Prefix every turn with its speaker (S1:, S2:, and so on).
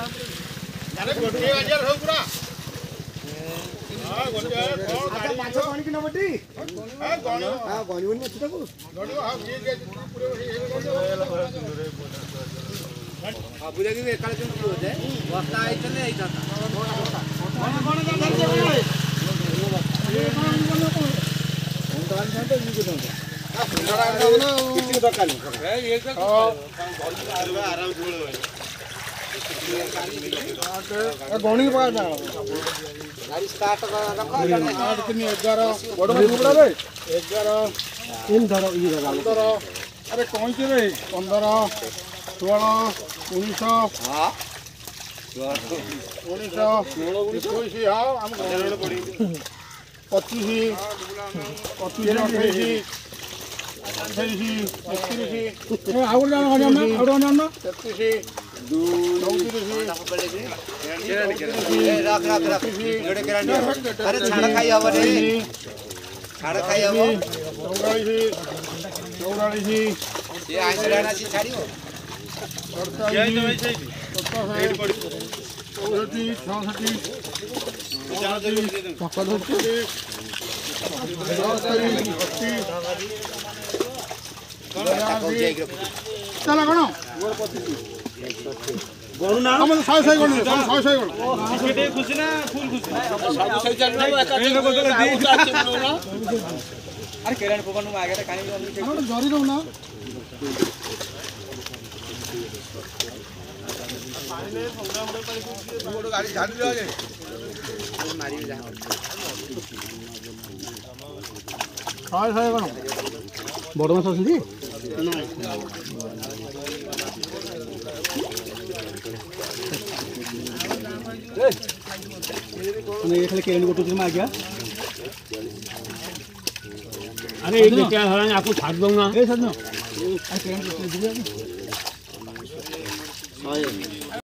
S1: अरे गोटे हजार हो पूरा हां गोटे कौन माछ पानी कि नबटी हां गणियो हां गणियो नि अछि तको गणियो हां ये के पूरे हां बुझा कि एकाले दिन हो जाए बस्ता आइतले आइता कौन गणी गाड़ी स्टार्ट रख 11 बड़ बड़ा रे 11 इन धरो ये धरो अरे कौन से रे 15 16 19 हां 19 हां हम पड़ी 25 28
S2: अरे छाड़ खाई हव रे छाड़ खाई हव
S1: 44
S2: ये आइसराना सी छाड़ियो
S1: चला कौन गरु ना हम 100 गण 100 गण केटे खुशी ना फुल खुशी सब सही चल अरे केरान पकड़ नु आगे कानी हम जरी रहू ना मोड़ गाड़ी झाड़ दियो आगे मारी जा 100 गण बड़ माछ अछंती नहीं खाली केरन गोटो में आ गया अरे एक क्या हराने आपको छाड़ दूंगा ए सर ना अरे केरन गोटो दिया